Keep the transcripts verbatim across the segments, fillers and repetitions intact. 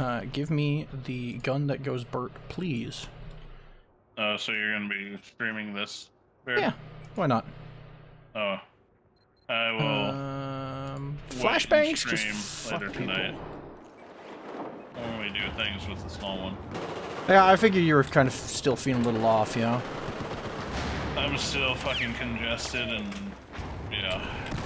Uh, give me the gun that goes Bert, please. Uh, so you're gonna be streaming this, Bear? Yeah, why not? Oh. I will... Um, wait flashbangs? and stream Just later fuck people. tonight. When we do things with the small one. Yeah, I figure you were kind of still feeling a little off, you know? I'm still fucking congested and... yeah.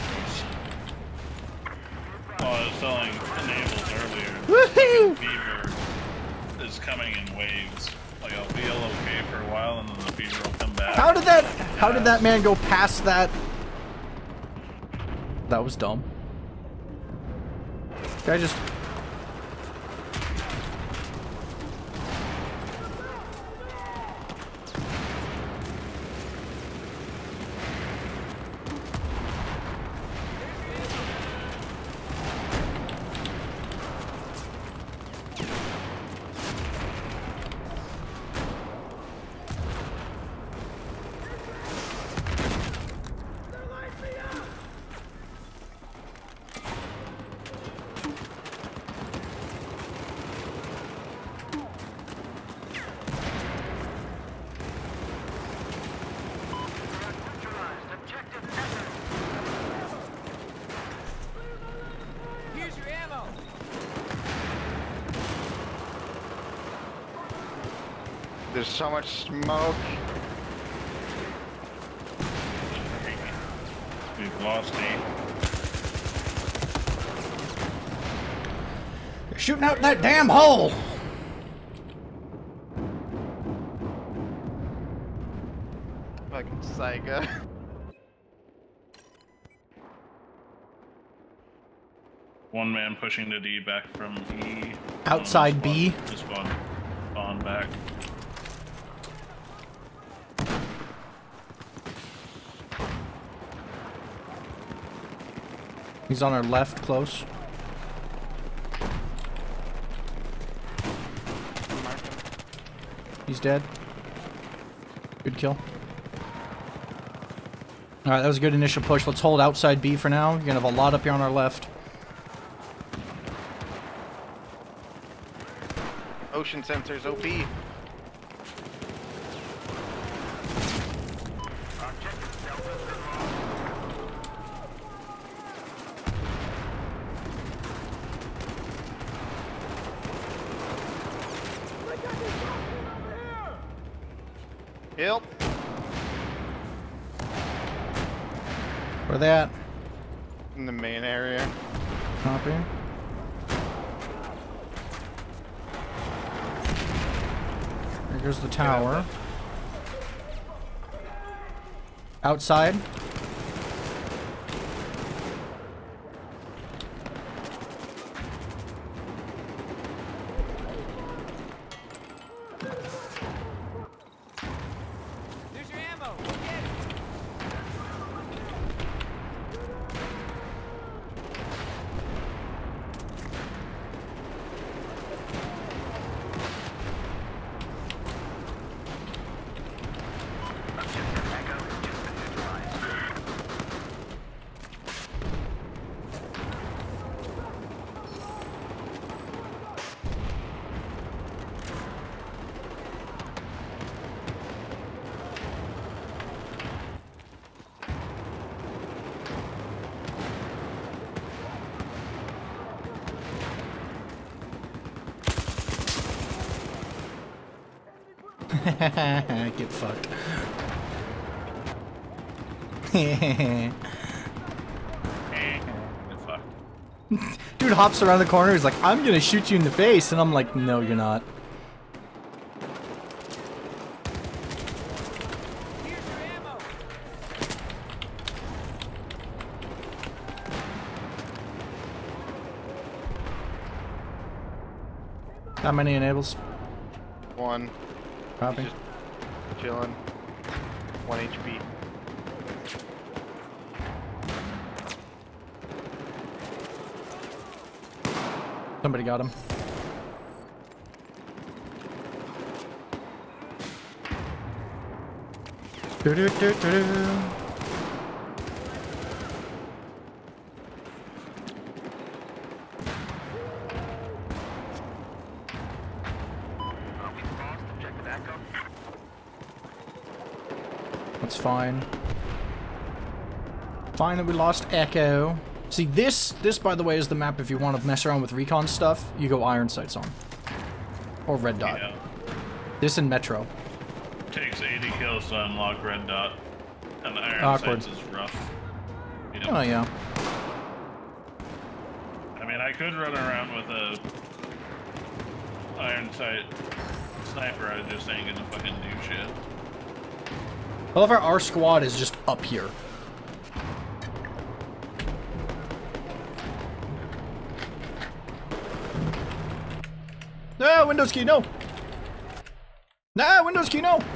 Oh, I was telling Enables earlier, Woohoo! fever is coming in waves. Like, I'll feel okay for a while and then the fever will come back. How did that, how did that man go past that? That was dumb. Guy just... There's so much smoke. We've lost E. You're shooting out that damn hole! Fucking psycho. One man pushing the D back from E. Outside B. Just one. On back. He's on our left, close. He's dead. Good kill. Alright, that was a good initial push. Let's hold outside B for now. You're gonna have a lot up here on our left. Ocean sensors O P. Help! Where they at? In the main area. Copy. There goes the tower. Outside. Get fucked. Get fucked. Dude hops around the corner, he's like, I'm gonna shoot you in the face, and I'm like, no, you're not. How many enables? One. Copy. He's just chilling. One H P. Somebody got him. Do -do -do -do -do. That's fine. Fine that we lost Echo. See, this, this, by the way, is the map if you want to mess around with recon stuff, you go iron sights on. Or red dot. Yeah. This in Metro. Takes eighty kills to unlock red dot. And the iron Awkward. sights is rough. You know? Oh, yeah. I mean, I could run around with a iron sight sniper, I just ain't gonna fucking do shit. I love how our squad is just up here. No, Windows key, no! No, Windows key, no!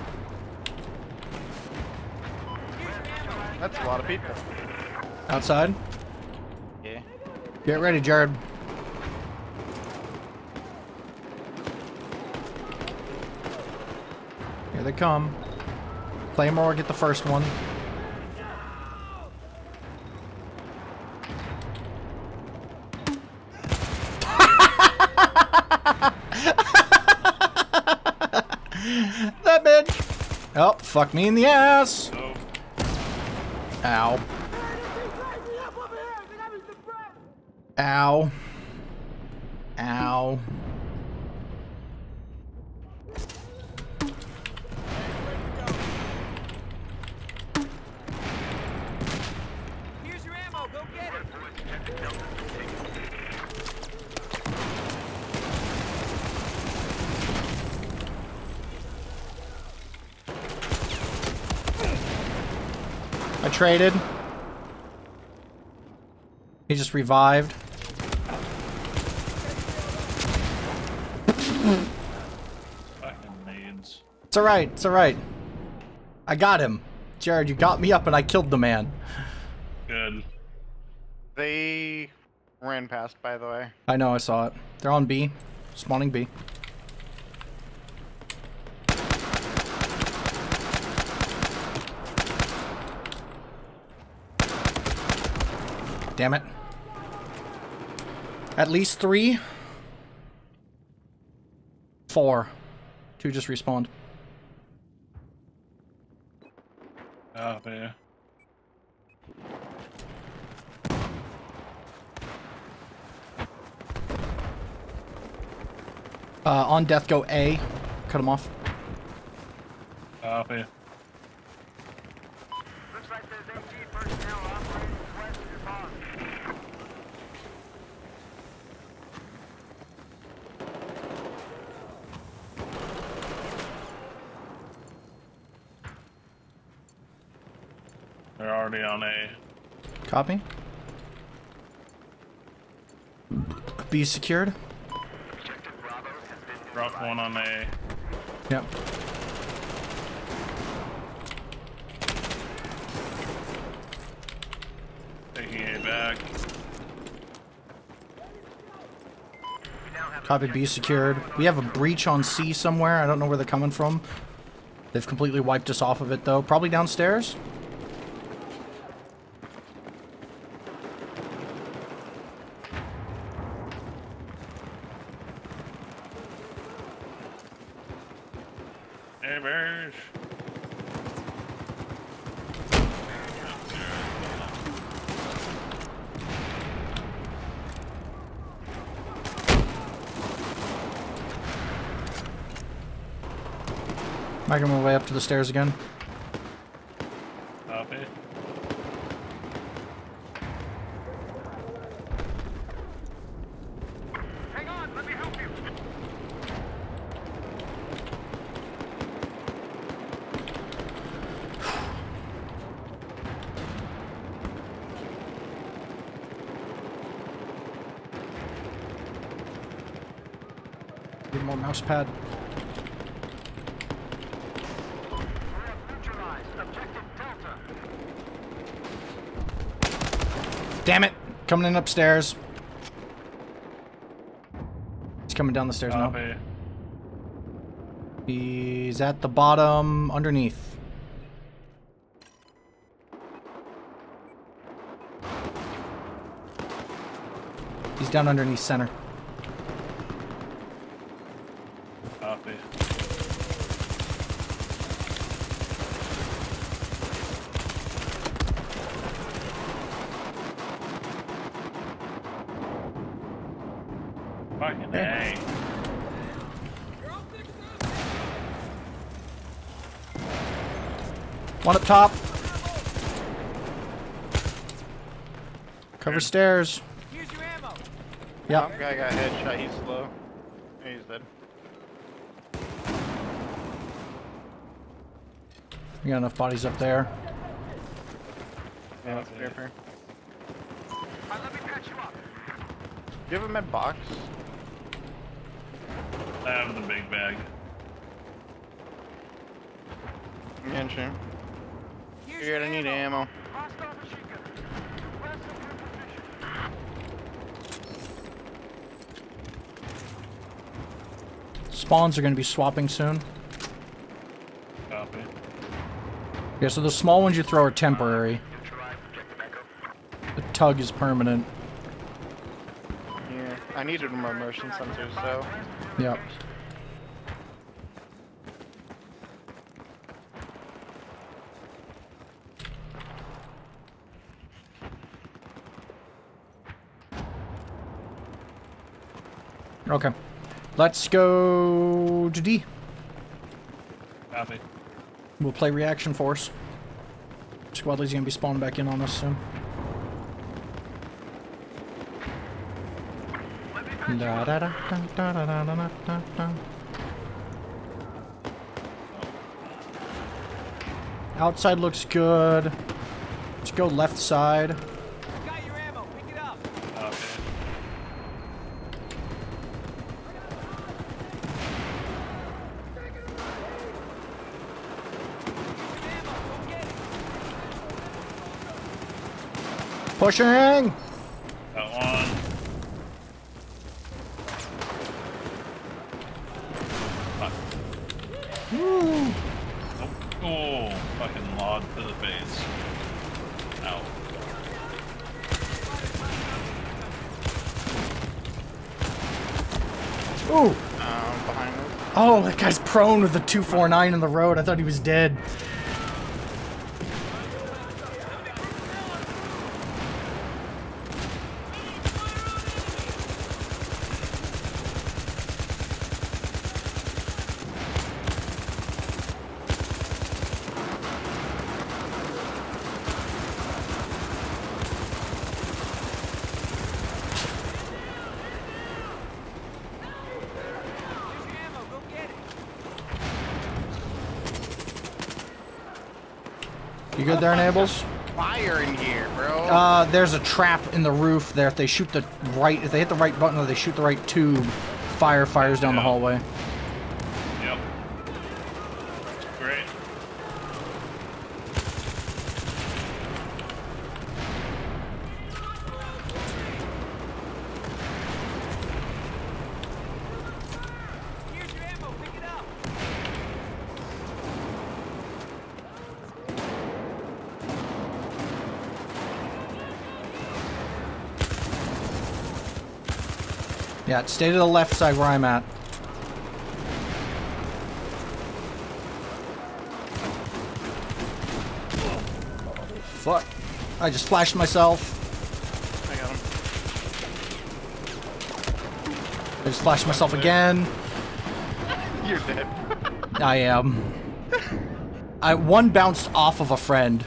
That's a lot of people. Outside? Yeah. Get ready, Jared. Here they come. Claymore, get the first one. That bitch! Oh, fuck me in the ass! Oh. Ow. Ow. Ow. Here's your ammo, go get it! I traded. He just revived. Fucking nades. It's alright, it's alright. I got him. Jared, you got me up and I killed the man. Good. They ran past, by the way. I know, I saw it. They're on B. Spawning B. Damn it. At least three. Four. Two just respawned. Oh, yeah. Uh, on death go A. Cut him off. Oh, yeah. Looks like there's M G personnel operating west of your box. They're already on A. Copy. B secured. Drop one on A. Yep. Taking A back. Copy B secured. We have a breach on C somewhere. I don't know where they're coming from. They've completely wiped us off of it though. Probably downstairs. Hey, bears. Making my way up to the stairs again. Copy. Hang on, let me help you. Need more mouse pad. Neutralized. Objective Delta. Damn it! Coming in upstairs. He's coming down the stairs now. Copy. He's at the bottom underneath. He's down underneath center. Copy. Fucking A. One up top. Cover stairs. Here's your ammo. Yep. Some guy got headshot. He's slow. Yeah, he's dead. We got enough bodies up there. Yeah, that's fair, fair. Alright, let me patch you up. Do you have a med box? I have the big bag. Yeah, sure. Here's Figured your I need ammo. ammo. Hostile machine gun. West of your position. Spawns are going to be swapping soon. Copy. Yeah, so the small ones you throw are temporary. The tug is permanent. Yeah, I needed more motion sensors, so. Yep. Okay. Let's go to D. Copy. We'll play reaction force. Squad lead's gonna be spawning back in on us soon. Da, da, da, da, da, da, da, da, da, da. Outside looks good. Let's go left side. Got your ammo. Pick it up. Copy. Ammo. Go get it. Pushing! Got one. Fuck. Woo. Oh, oh, fucking lod to the face. Ow. Ooh! Um, behind us. Oh, that guy's prone with the two forty-nine in the road. I thought he was dead. Here's your ammo. Go get it. You good there, Nables? Fire in here, bro. Uh, there's a trap in the roof there. If they shoot the right, if they hit the right button or they shoot the right tube, fire fires down the Yeah. hallway. Yep. Great. Here's your ammo. Pick it up. Yeah, stay to the left side where I'm at. Fuck. I just flashed myself. I got him. I just flashed myself again. You're dead. I am. I one bounced off of a friend.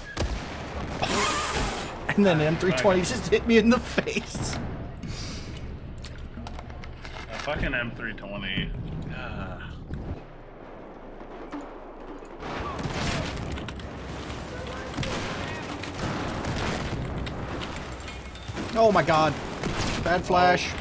And then M three twenty just hit me in the face. A fucking M three twenty. Oh my god. Bad flash.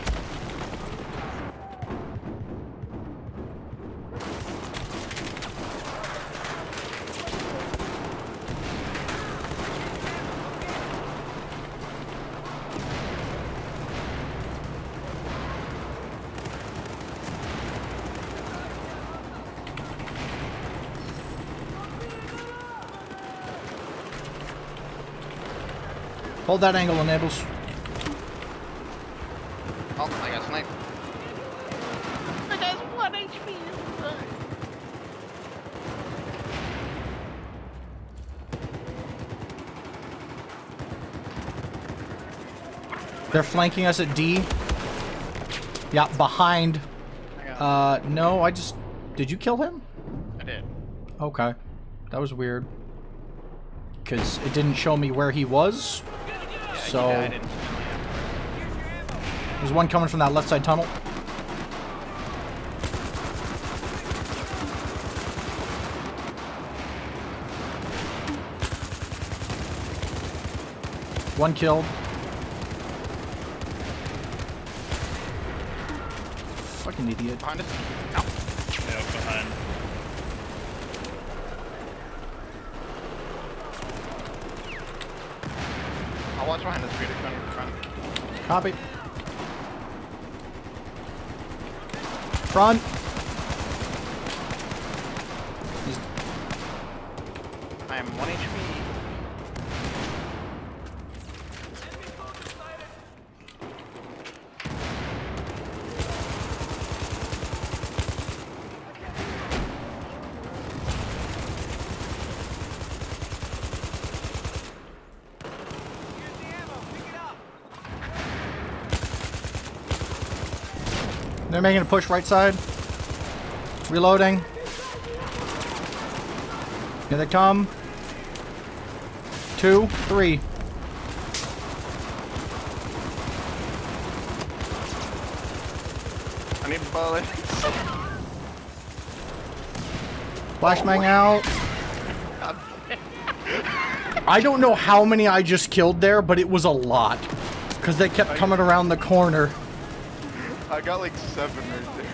Hold that angle, enables. Oh, I got sniped. That guy's one H P. They're flanking us at D. Yeah, behind. I got Uh, no, I just... Did you kill him? I did. Okay. That was weird. Because it didn't show me where he was. Yeah, So... he died instantly. There's one coming from that left side tunnel. One killed. Fucking idiot. Behind us. Yeah, behind. I'll watch behind us, Peter. Front, front. Copy. Front. He's... I am one H P. They're making a push right side. Reloading. Here they come. Two, three. I need bullets. Flashbang out. I don't know how many I just killed there, but it was a lot. Because they kept coming around the corner. I got like seven right there.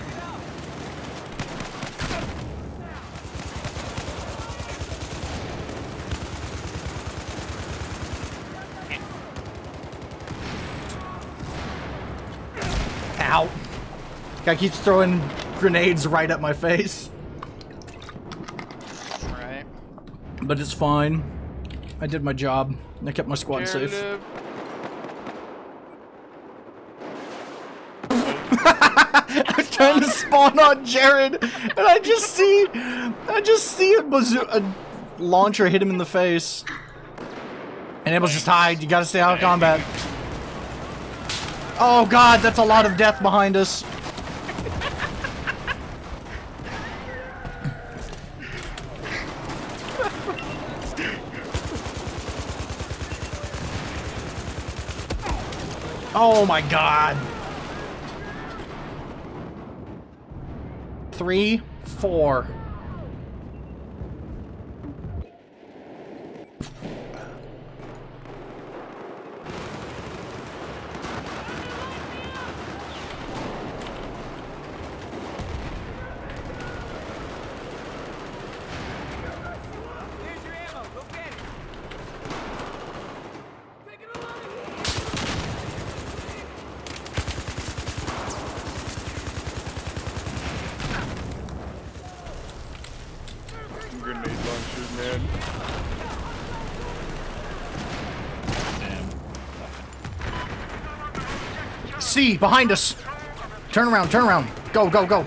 Ow. Guy keeps throwing grenades right at my face. Right. But it's fine. I did my job. I kept my squad safe. Narrative. I was trying to spawn on Jared, and I just see, I just see a bazoo a launcher hit him in the face. And it was just hide. You gotta stay out of combat. Oh god, that's a lot of death behind us. Oh my god. Three, four. Grenade launchers, man. Damn. C, behind us. Turn around, turn around. Go, go, go.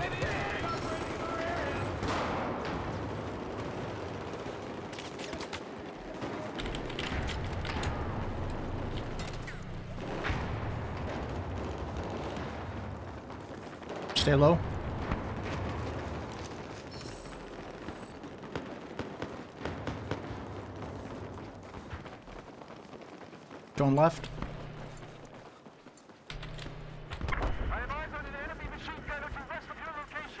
Stay low. Going left. I have eyes on an enemy machine gunner to west of your location.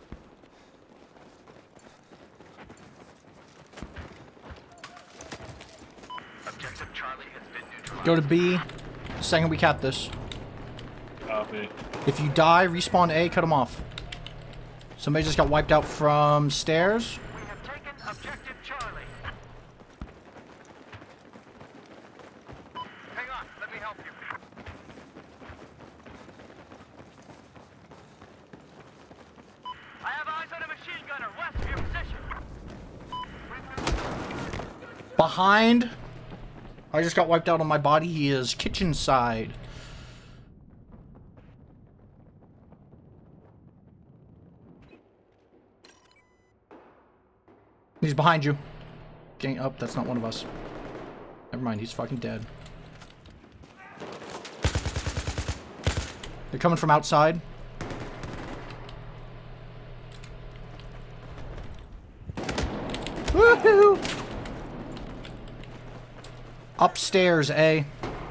Objective Charlie has been neutralized. Go to B. Second we cap this. Copy. If you die, respawn A, cut them off. Somebody just got wiped out from stairs. We have taken Objective Charlie. Hang on, let me help you. I have eyes on a machine gunner west of your position. Behind. I just got wiped out on my body. He is kitchen side. He's behind you. Gang up. That's not one of us. Never mind. He's fucking dead. They're coming from outside. Upstairs, A.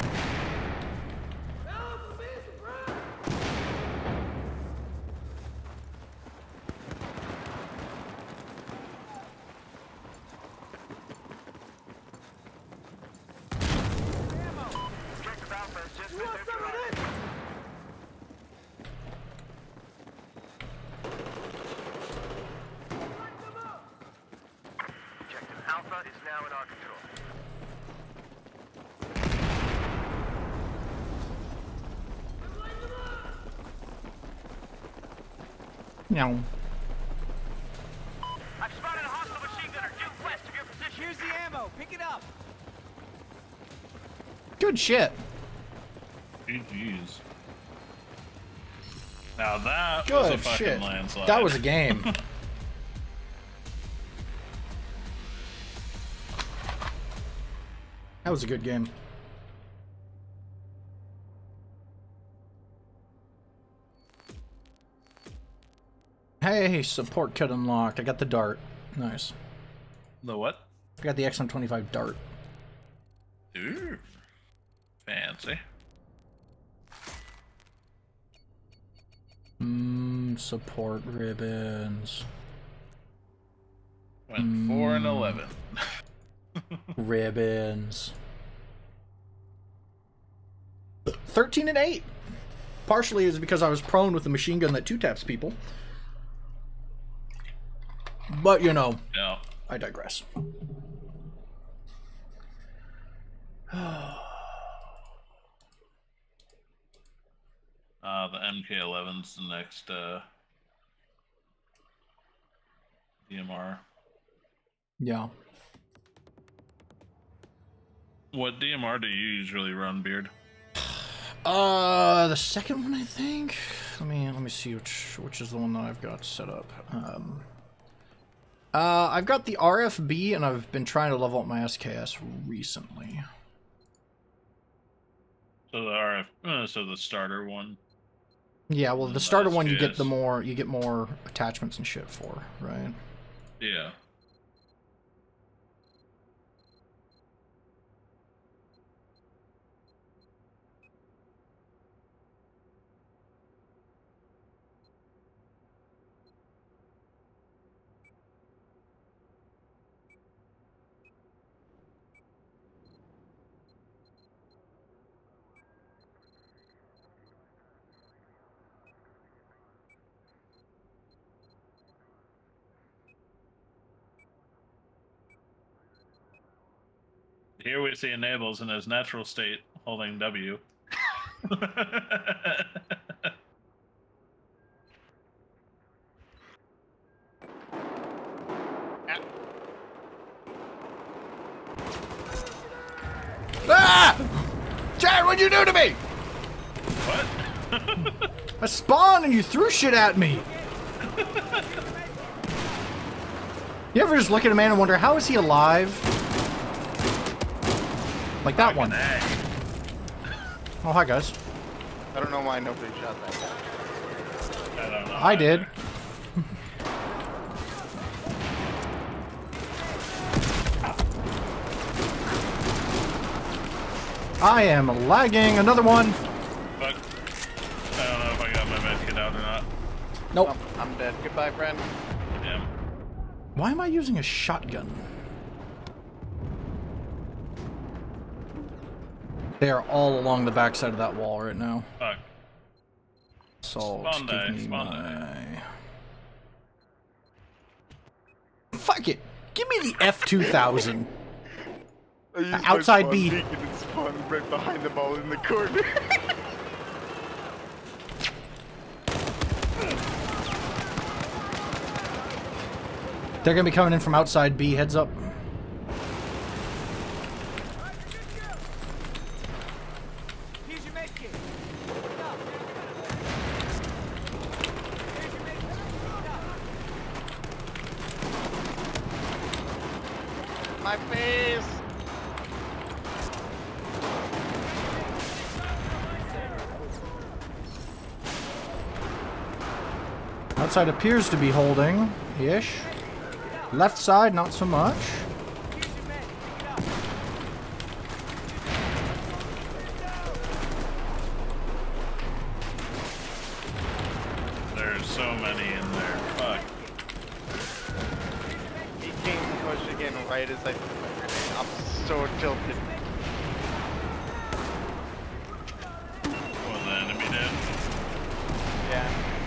Alpha is now in our control. No. I've spotted a hostile machine gunner due west of your position. Here's the ammo. Pick it up. Good shit. G G's. Now that Good was a fucking shit. landslide. That was a game. That was a good game. Hey, support kit unlocked. I got the dart. Nice. The what? I got the X M twenty-five dart. Ooh. Fancy. Mmm, support ribbons. Went Mm. four and eleven. Ribbons. thirteen and eight. Partially is because I was prone with the machine gun that two taps people. But, you know, No. I digress. Uh, the M K eleven's the next uh, D M R. Yeah. What D M R do you usually run, Beard? Uh, the second one, I think. Let me let me see which which is the one that I've got set up. Um, uh, I've got the R F B, and I've been trying to level up my S K S recently. So the R F, uh, so the starter one. Yeah, well, And the the starter one you get S K S. the more you get more attachments and shit for, right? Yeah. Here we see Enables in his natural state holding W. Ah! Chad, what'd you do to me? What? I spawned and you threw shit at me. You ever just look at a man and wonder, how is he alive? Like that one. Fucking A. Oh, hi, guys. I don't know why nobody shot that guy. I don't know. I did. I am lagging. Another one. Fuck. I don't know if I got my medkit out or not. Nope. Oh, I'm dead. Goodbye, friend. Yeah. Why am I using a shotgun? They are all along the backside of that wall right now. Fuck. So Spawn die, give me spawn my... Fuck it. Give me the F two thousand. I used my Outside spawn B. beacon and spawned right behind the ball in the corner. They're gonna be coming in from outside B. Heads up. Here's your med kit. Pick it up. Here's your med kit. Pick it up. My face. Outside appears to be holding ish. Left side, not so much. Here's your med. Pick it up. There's so many in there. Fuck. He came pushing in right as I. I'm so tilted. Well, the enemy did. Yeah.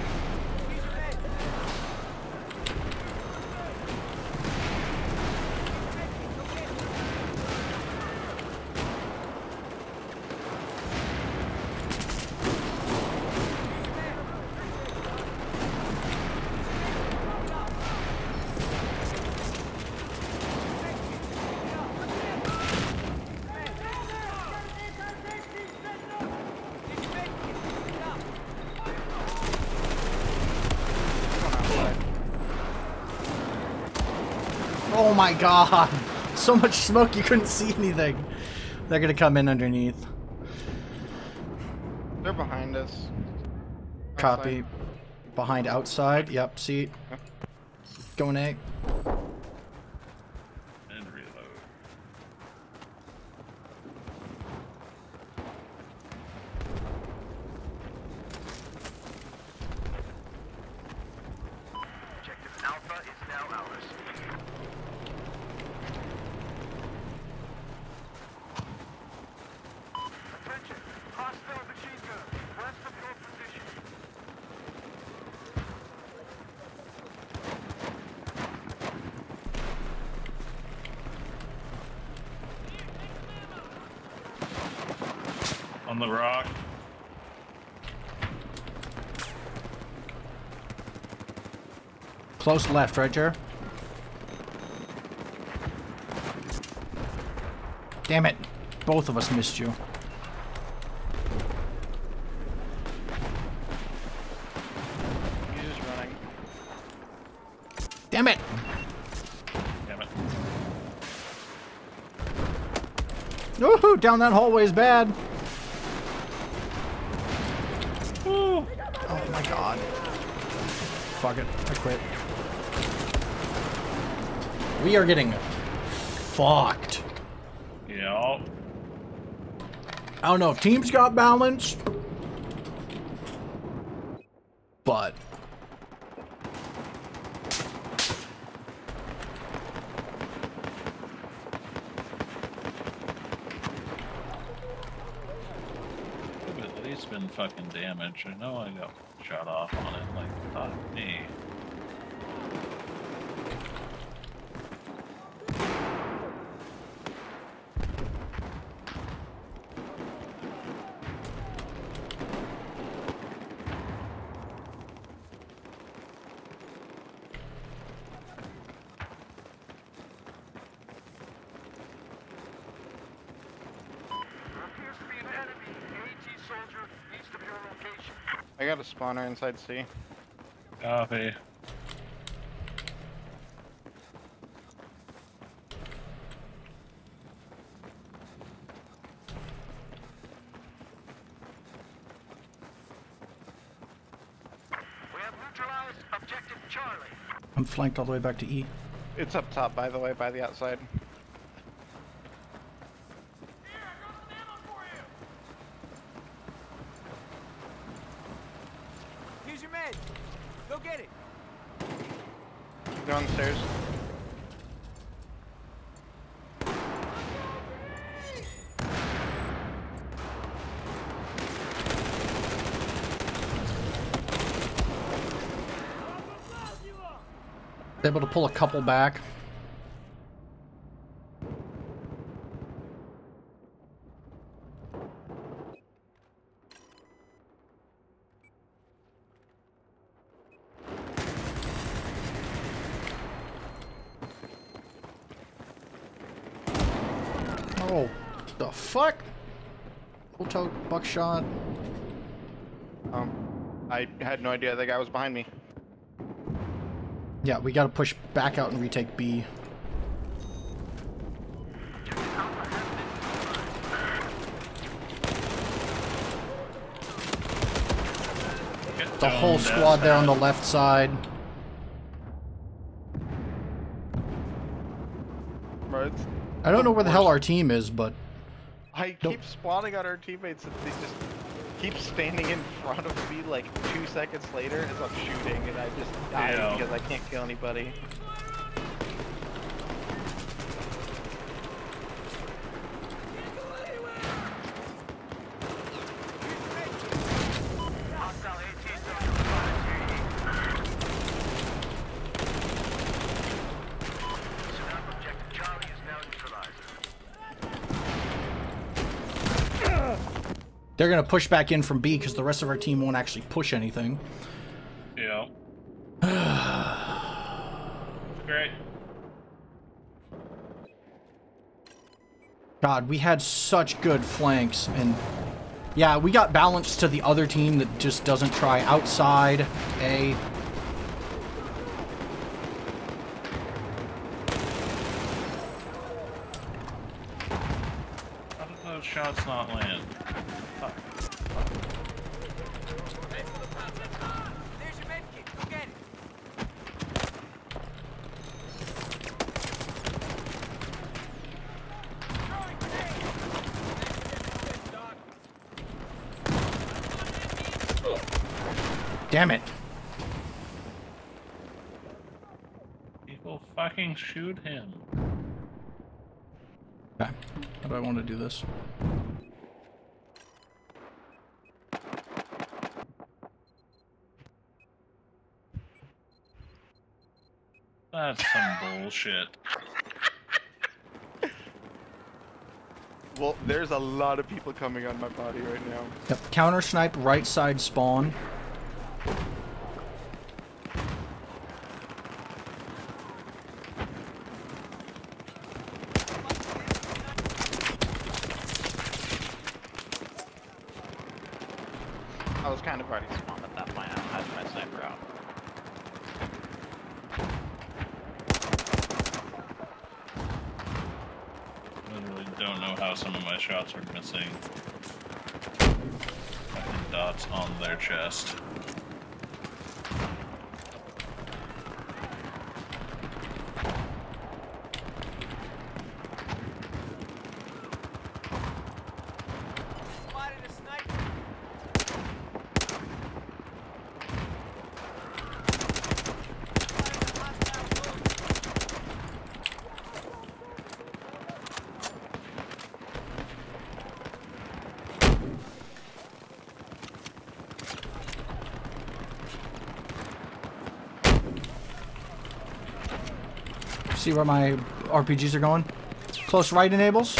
Oh my god! So much smoke you couldn't see anything. They're gonna come in underneath. They're behind us. Copy. Outside. Behind outside. Yep, see. Going A. And reload. Objective Alpha is now ours. Attention! Hostile machine gun west of your position. On the rock. Close left, right, Jer? Damn it. Both of us missed you. He's just running. Damn it! Damn it. Woohoo! Down that hallway is bad. Oh my god. Fuck it. I quit. We are getting fucked. Yeah. I don't know if teams got balanced, but But at least been fucking damaged. I know I got shot off on it. Like, fuck me. Appears to be an enemy AT soldier east of your location. I got a spawner inside C. Copy. We have neutralized objective Charlie. I'm flanked all the way back to E. It's up top, by the way, by the outside. Here's your med. Go get it. Go on the stairs. Able to pull a couple back. Oh, the fuck? Full tote, buckshot. Um, I had no idea that guy was behind me. Yeah, we gotta push back out and retake B. Get The whole domed squad there on the outside. left side. Bro, it's, I don't know where the hell our team is, but I Nope. keep spawning on our teammates and they just keeps standing in front of me like two seconds later as I'm shooting, and I just die Yeah. because I can't kill anybody. Hostile AT soldier spotted. Surround objective Charlie is now neutralized. They're gonna push back in from B because the rest of our team won't actually push anything. Yeah. Great. God, we had such good flanks, and yeah, we got balanced to the other team that just doesn't try outside A. How did those shots not land? Fuck. There's your medkit. Go get it. Throwing grenade. Damn it. People fucking shoot him. Okay, how do I want to do this? That's some bullshit. Well, there's a lot of people coming on my body right now. Yep, counter snipe right side spawn. I was kind of already spawned at that point. I had my sniper out. Literally don't know how some of my shots are missing. Fucking dots on their chest. Spotted a sniper. Spotted a hostile soldier. See where my R P Gs are going? Close right enables.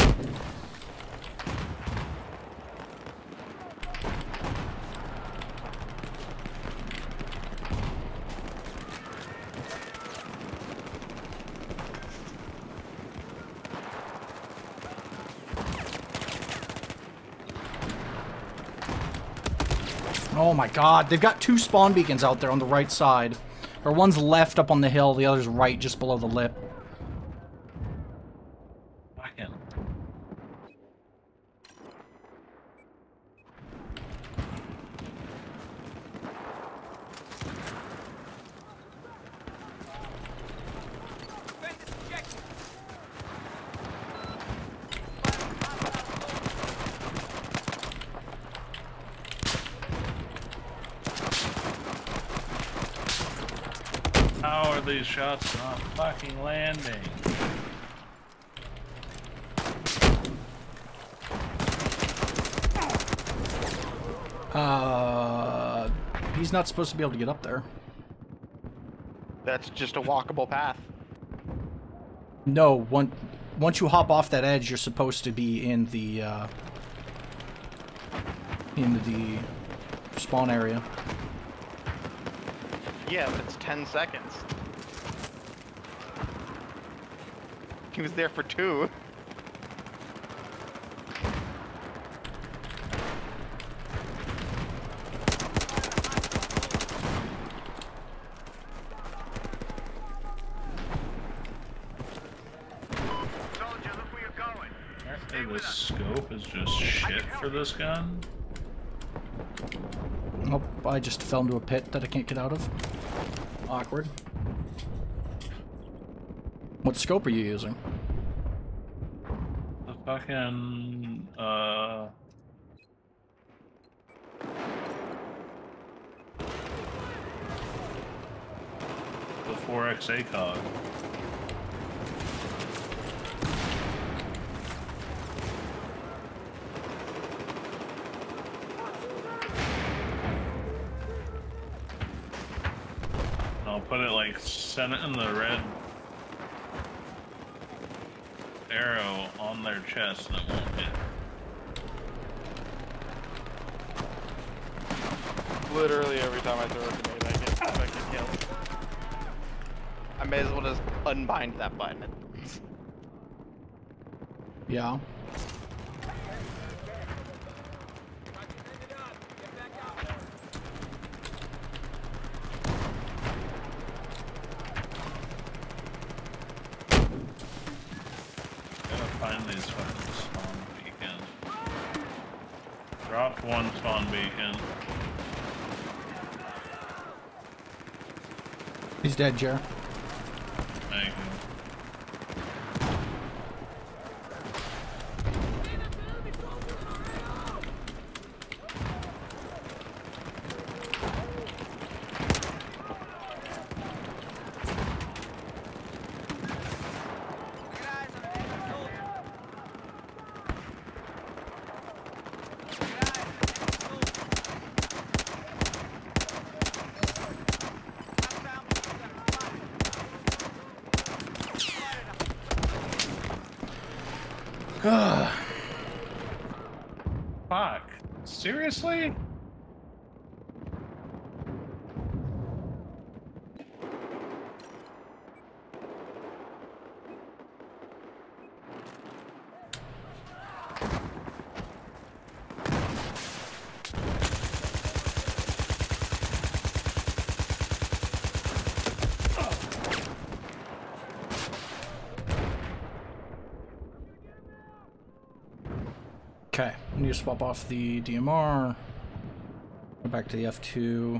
Oh my god, they've got two spawn beacons out there on the right side. Or one's left up on the hill, the other's right just below the lip. Fucking. Defend this objective. How are these shots not fucking landing? Uh, he's not supposed to be able to get up there. That's just a walkable path. No, one, once you hop off that edge, you're supposed to be in the, uh, in the spawn area. Yeah, but it's ten seconds. He was there for two. Soldier, look where you're going. Apparently the scope is just shit for this gun. Oh, I just fell into a pit that I can't get out of. Awkward. What scope are you using? The fucking, uh... four X A cog. I'll put it like set it in the red arrow on their chest and it won't hit. Literally every time I throw a grenade, I get fucking killed. I may as well just unbind that button. Yeah. Gotta find these fucking spawn beacons. Dropped one spawn beacon. He's dead, Jer. Thank you. Fuck. Seriously? Okay, I need to swap off the D M R. Go back to the F two.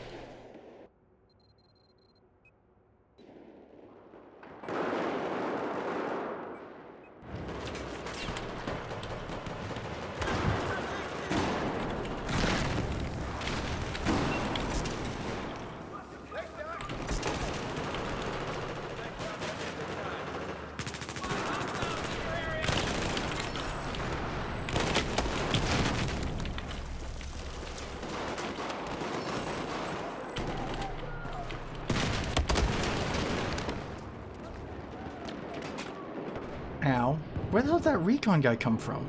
Ow. Where the hell did that recon guy come from?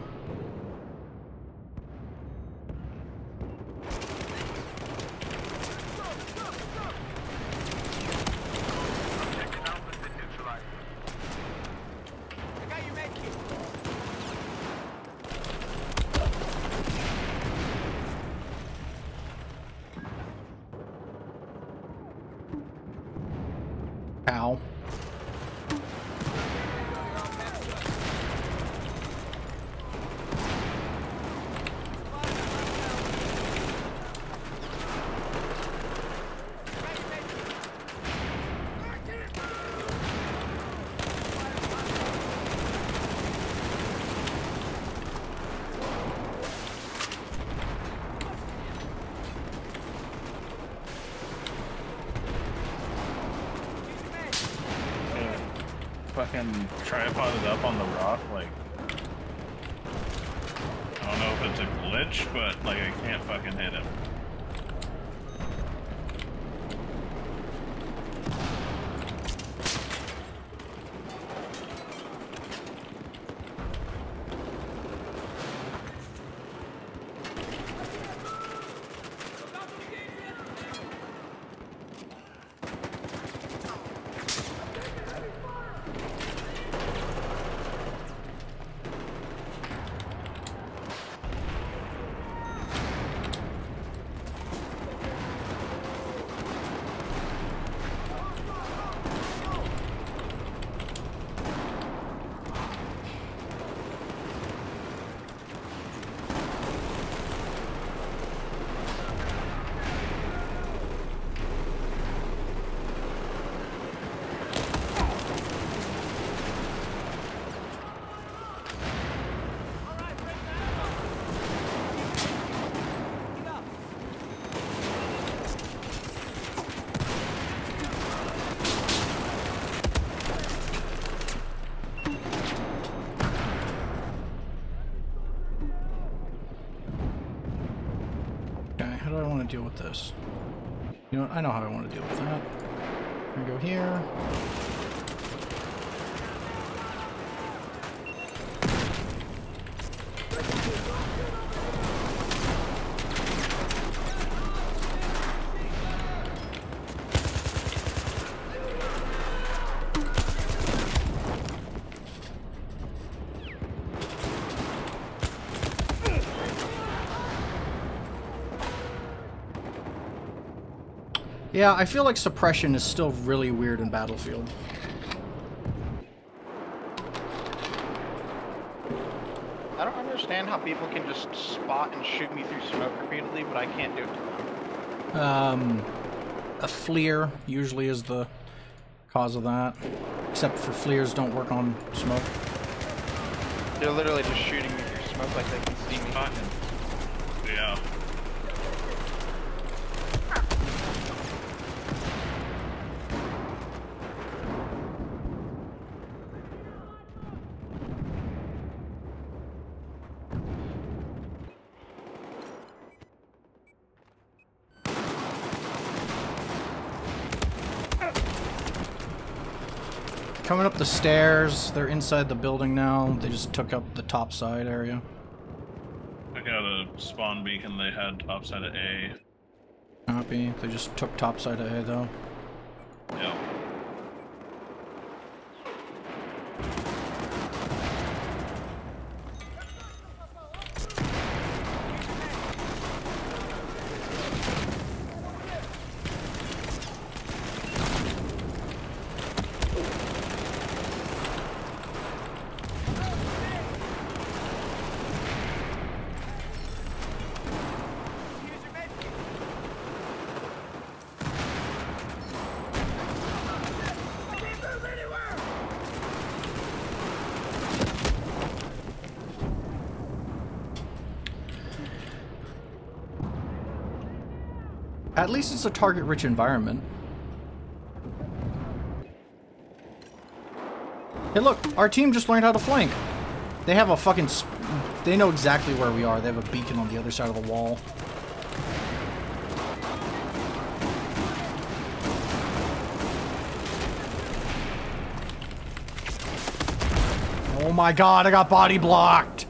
I got your med kit. Ow. Fucking tripoded up on the rock, like, I don't know if it's a glitch, but like I can't fucking hit him. want to deal with this? You know what? I know how I want to deal with that. I'm gonna go here. Yeah, I feel like suppression is still really weird in Battlefield. I don't understand how people can just spot and shoot me through smoke repeatedly, but I can't do it to them. Um, a FLIR usually is the cause of that. Except for FLIRs don't work on smoke. They're literally just shooting me through smoke like they can see me. Yeah. Coming up the stairs, they're inside the building now. They just took up the top side area. Took out a spawn beacon they had topside of A. Copy. They just took top side of A though. Yeah. At least it's a target-rich environment. Hey look, our team just learned how to flank. They have a fucking... Sp they know exactly where we are. They have a beacon on the other side of the wall. Oh my god, I got body blocked!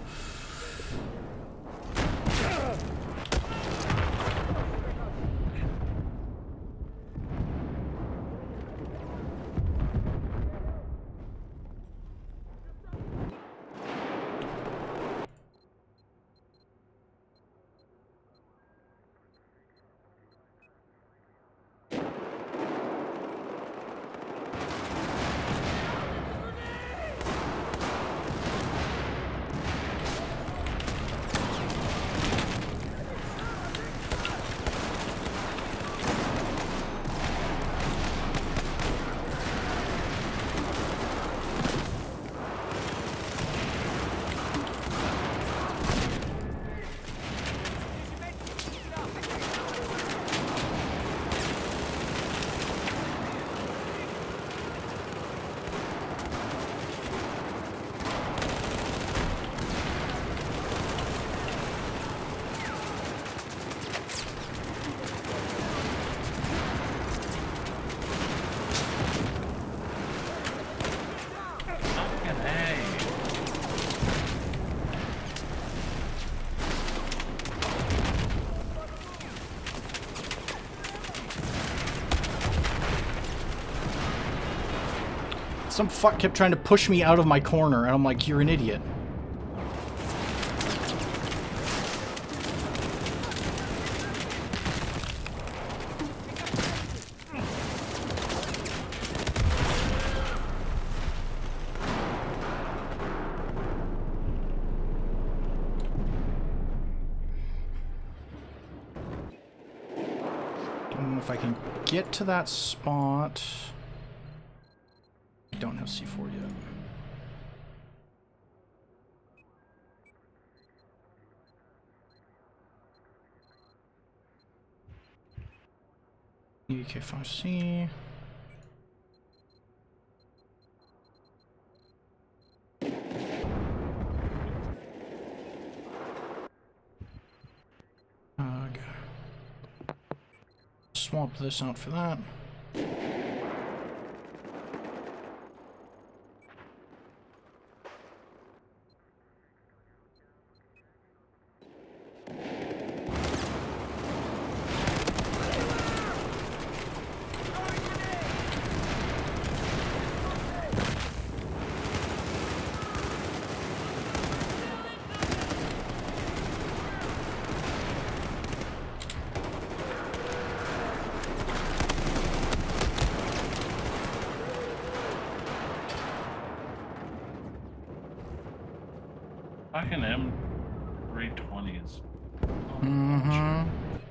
Some fuck kept trying to push me out of my corner, and I'm like, you're an idiot. Don't know if I can get to that spot. I don't have C four yet. E K five C. Okay. Swap this out for that. Fucking M three twenty is. Mm-hmm.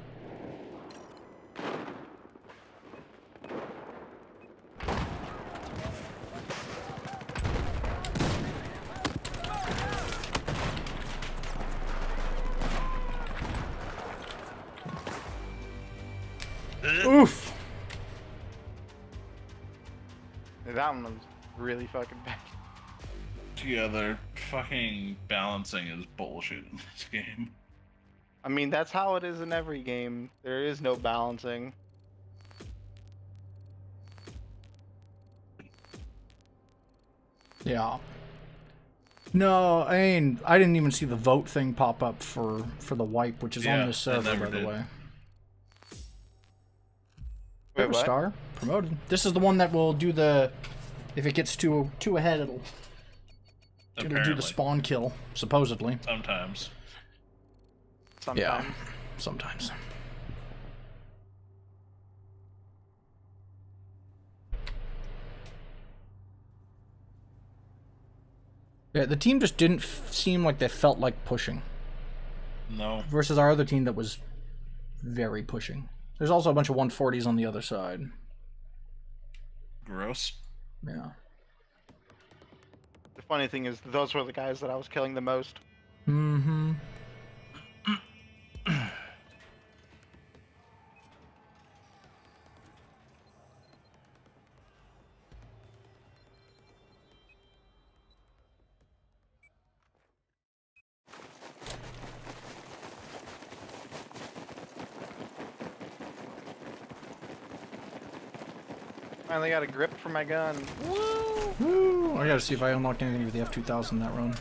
Oof. That one was really fucking bad. Yeah, their fucking balancing is bullshit in this game. I mean, that's how it is in every game. There is no balancing. Yeah. No, I mean, I didn't even see the vote thing pop up for for the wipe, which is Yeah, on this it server, never by the did. way. Wait, Wait, what? Star promoted. This is the one that will do the. If it gets two two ahead, it'll it'll do Apparently. the spawn kill, supposedly. Sometimes. Sometimes. Yeah, sometimes. Yeah, the team just didn't f seem like they felt like pushing. No. Versus our other team that was very pushing. There's also a bunch of one forties on the other side. Gross. Yeah. The funny thing is, those were the guys that I was killing the most. Mm-hmm. Finally got a grip for my gun. Woo! I gotta see if I unlocked anything with the F two thousand that run.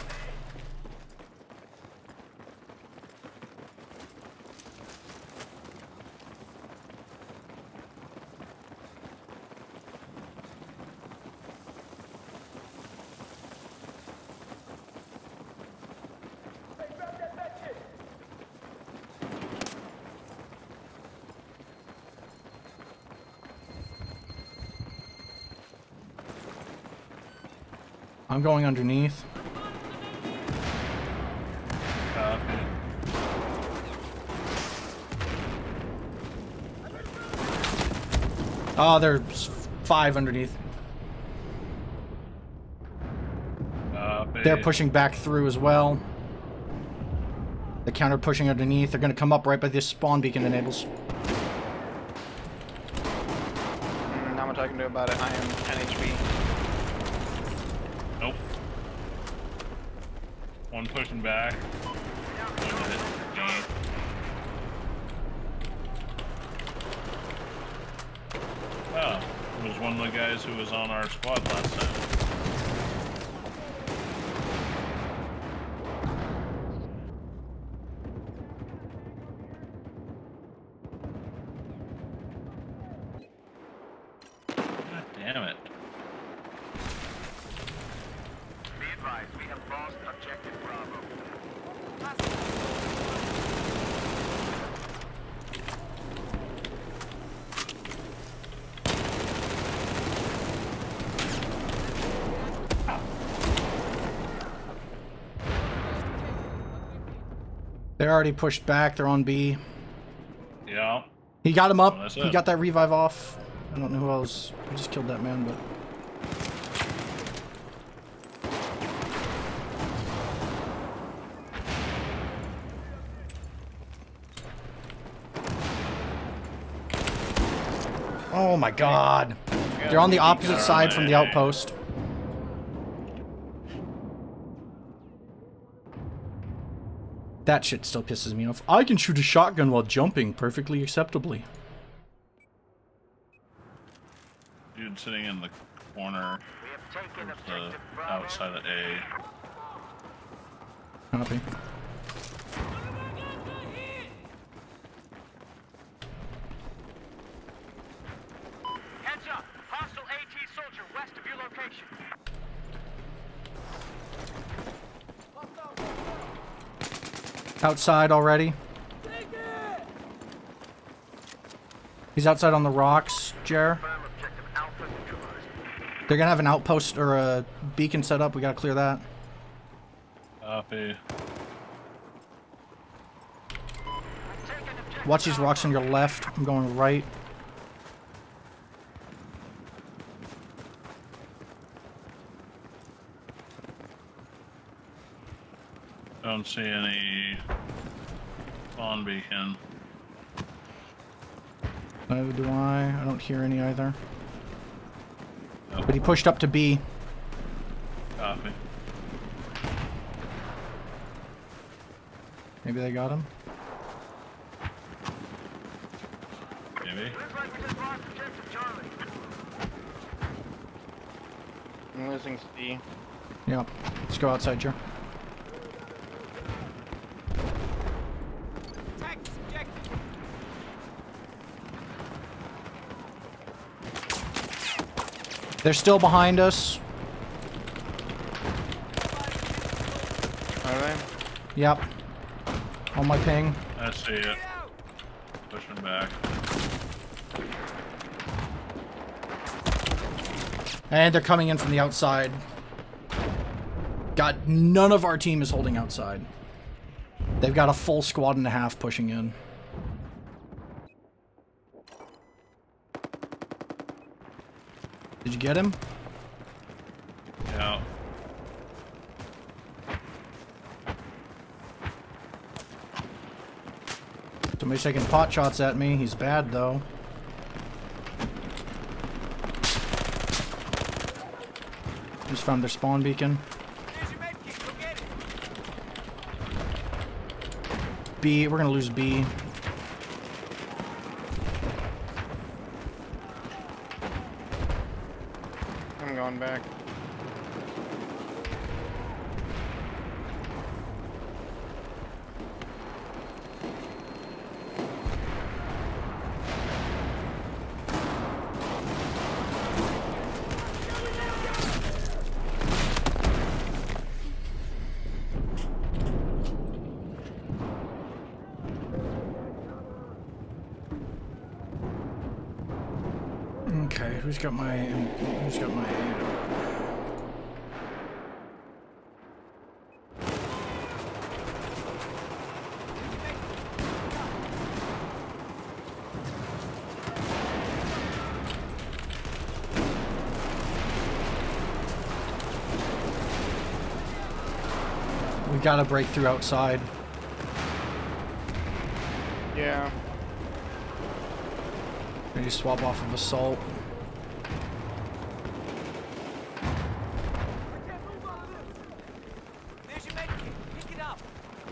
I'm going underneath. Uh, Oh, there's five underneath. uh, They're pushing back through as well. The counter pushing underneath. They're gonna come up right by this spawn beacon enables. Mm, not much I can do about it. I am ten H P. Nope. One pushing back. One hit D. Oh, it was one of the guys who was on our squad last time. God damn it. Be advised, we have lost objective Bravo. They're already pushed back. They're on B. Yeah. He got him up. Oh, that's He it. got that revive off. I don't know who else. I just killed that man, but. Oh my god. They're on the opposite side from the outpost. That shit still pisses me off. I can shoot a shotgun while jumping perfectly acceptably. dude sitting in the corner We have taken of the objective Bravo. outside of A. Copy. Heads up! Hostile AT soldier west of your location. Outside already. He's outside on the rocks, Jer. Confirm objective Alpha neutralized. They're gonna have an outpost or a beacon set up. We gotta clear that. Copy. Taken objective Watch these rocks on your left. I'm going right. Don't see any spawn beacon. Neither do I. I don't hear any either. Oh, But he pushed up to B. copy. Maybe they got him. Maybe. Looks like we just lost objective Charlie. I'm losing C. Yep. Let's go outside, Jer. Attack this objective. They're still behind us. Are they? Yep. On my ping. I see it. Pushing back. And they're coming in from the outside. God, none of our team is holding outside. They've got a full squad and a half pushing in. Did you get him? Yeah. Somebody's taking pot shots at me. He's bad, though. Just found their spawn beacon. Here's your med kit. Go get it. B, we're gonna lose B. I'm going back. Okay, who's got my who's got my We gotta break through outside. Yeah. Maybe swap off of assault. There's your med kit. Pick it up.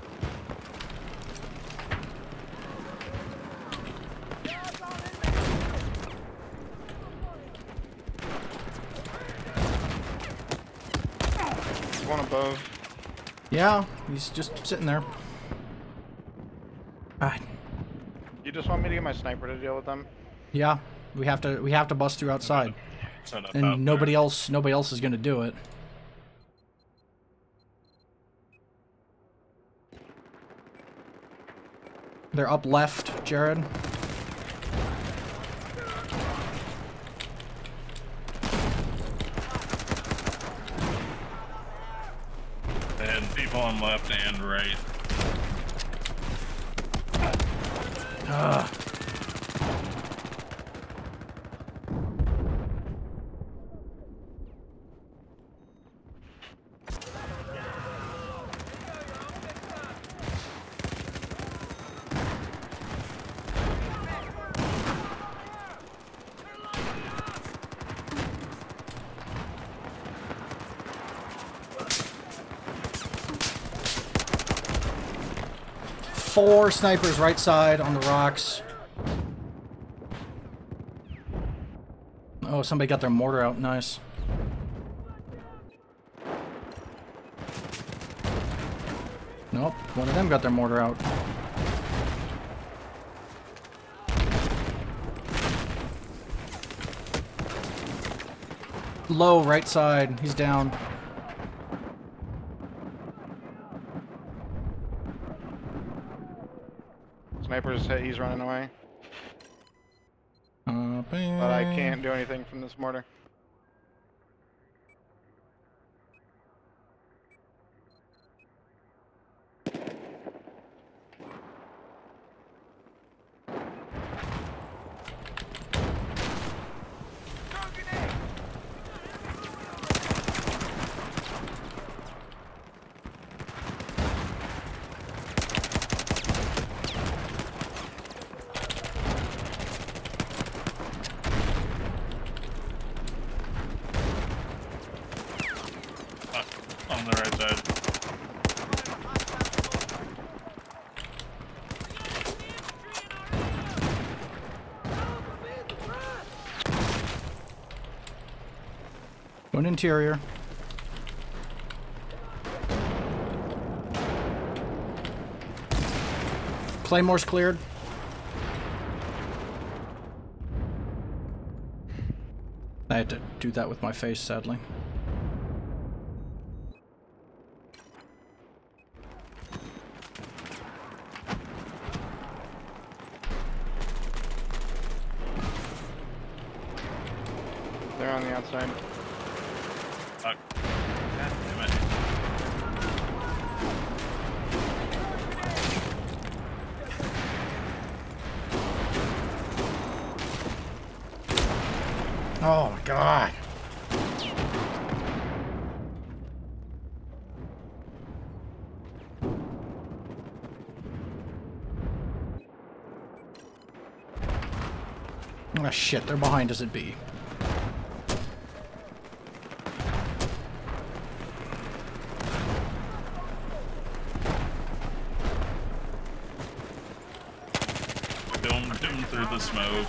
There's one above. Yeah, he's just sitting there. Alright. You just want me to get my sniper to deal with them? Yeah, we have to we have to bust through outside. Set up out And nobody there. else nobody else is gonna do it. They're up left, Jared. They had people on left and right. Ugh. Four snipers right side on the rocks. Oh, somebody got their mortar out. Nice. Nope, one of them got their mortar out. Low, right side. He's down. Sniper's hit, he's running away. Uh, But I can't do anything from this mortar. On the right side. Going interior. Claymore's cleared. I had to do that with my face, sadly. They're on the outside. Fuck. God damn it. Oh my god. Ah, shit, they're behind us at B. Domed him through the smoke.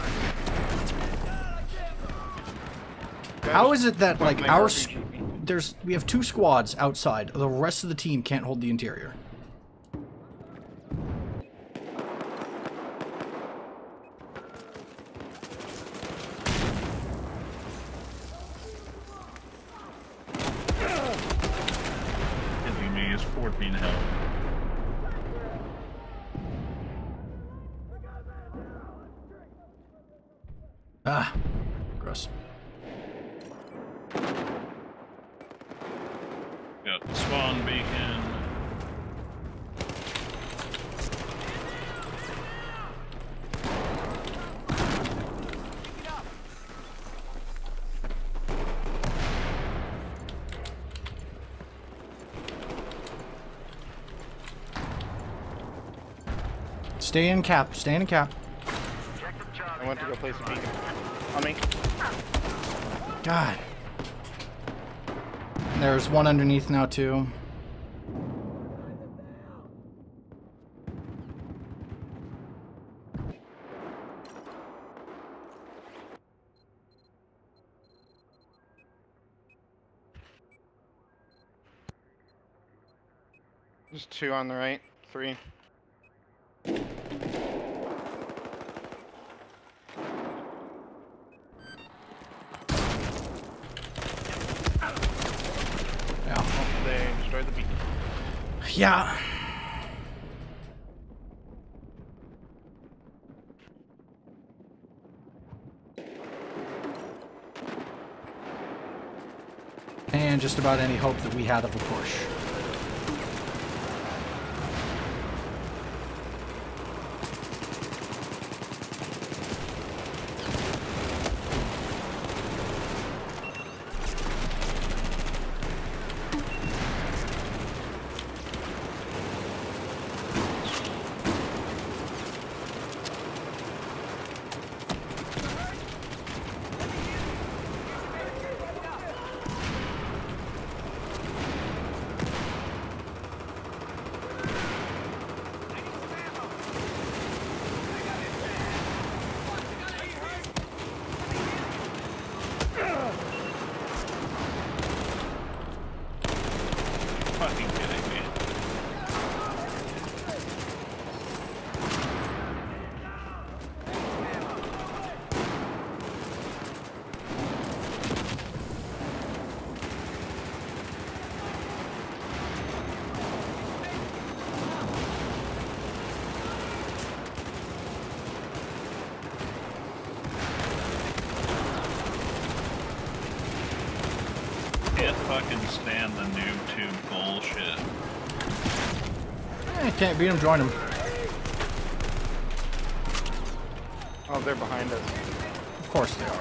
How is it that, like, Something our... R P s- G. There's... We have two squads outside. The rest of the team can't hold the interior. Hitting me is fourteen health. Ah. Gross. Got the spawn beacon. Stay in cap. Stay in cap. I went to go place a beacon. On me. God. There's one underneath now, too. There's two on the right. Three. Yeah. Oh, they destroyed the beacon. Yeah. And just about any hope that we had of a push. fucking stand the noob tube bullshit. Eh, can't beat him, join him. Oh, they're behind us. Of course they are.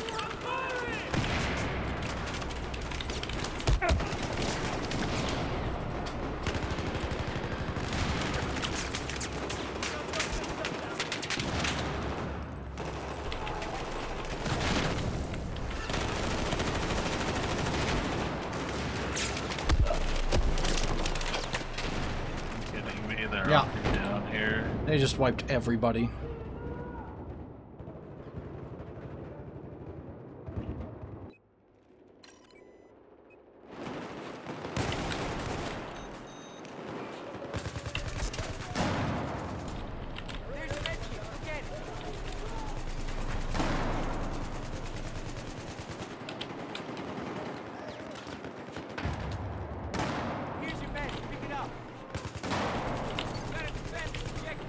Kidding me? They're Yeah. up and down here. They just wiped everybody. There's your med kit. Get it. Here's your med. Pick it up. Got a defense objective.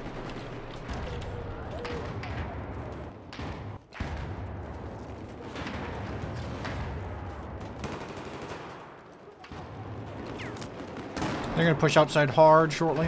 They're gonna push outside hard shortly.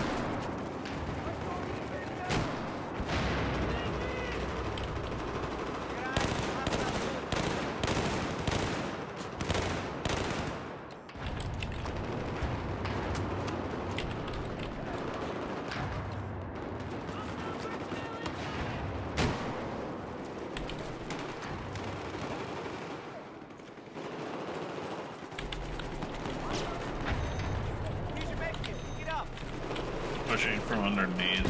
Here's your med kit. Pick it up. Pushing from underneath.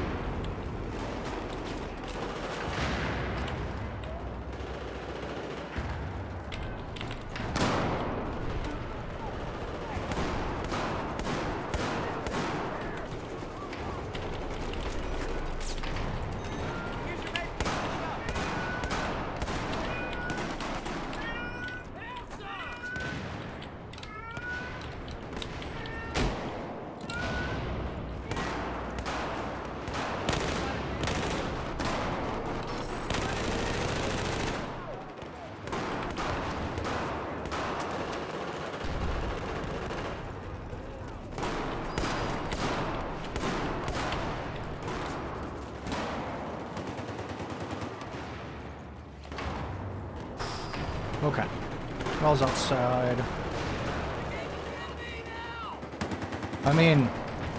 Here's your med kit. Pick it up. Okay. All's outside. I mean,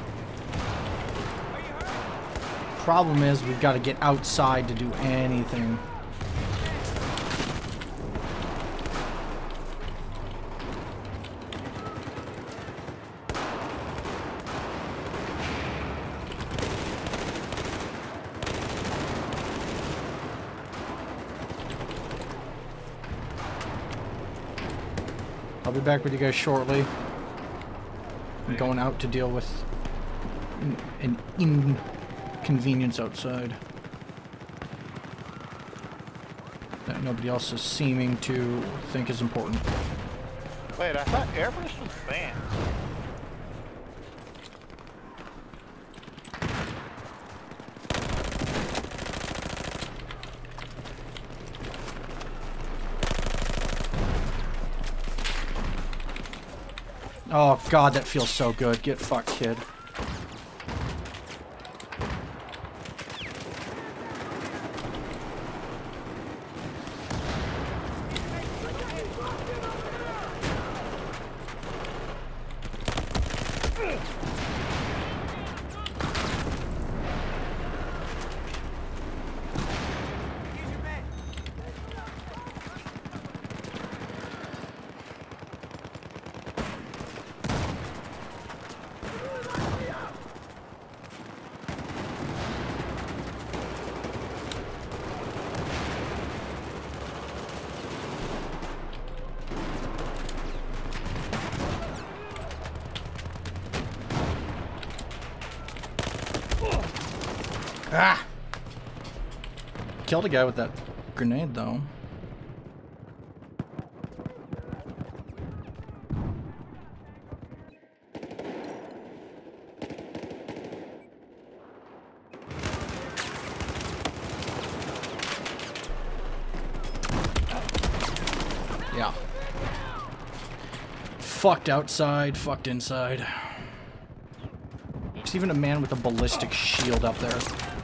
problem is we've got to get outside to do anything. I'll be back with you guys shortly. I'm going out to deal with an inconvenience outside that nobody else is seeming to think is important. Wait, I thought airbrush was banned. Oh god, that feels so good. Get fucked, kid. Here's your med. Ah! Killed a guy with that grenade, though. Yeah. Fucked outside, fucked inside. There's even a man with a ballistic shield up there.